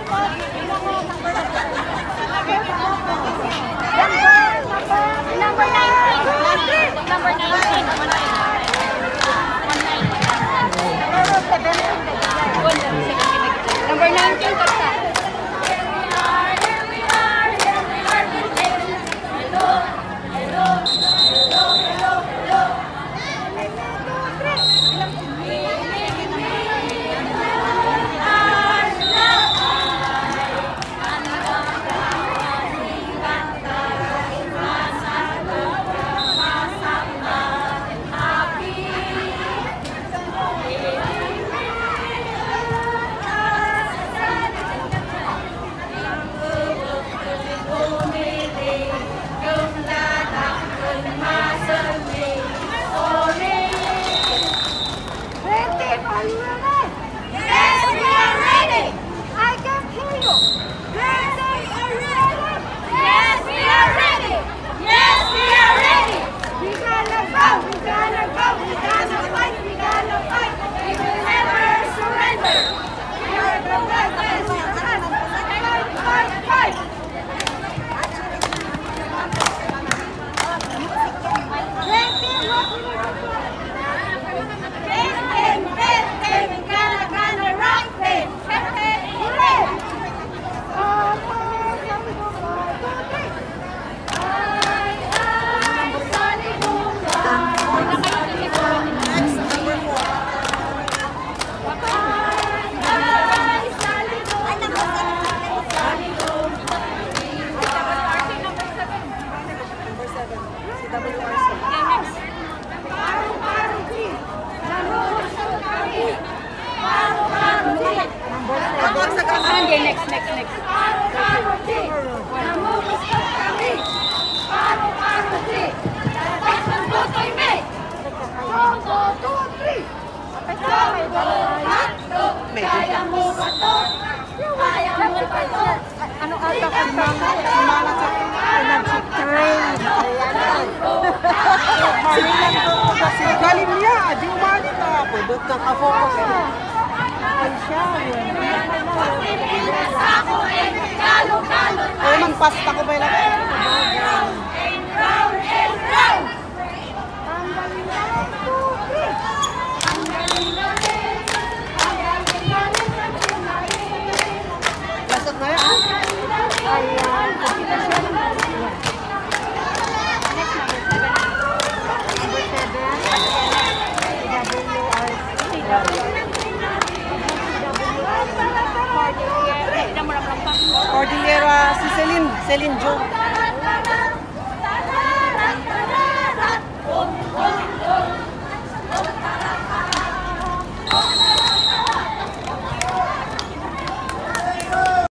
Number 19, Kapsa. Next. Ano ata kang mana sa energy train? Kasi galing niya, di umali ka ako. Doon ka ka-focus na. Ay siya, ay, magpasta ko ba yung lasot na yan? Ayan, kita siya. Cordillera, si Celine Jo.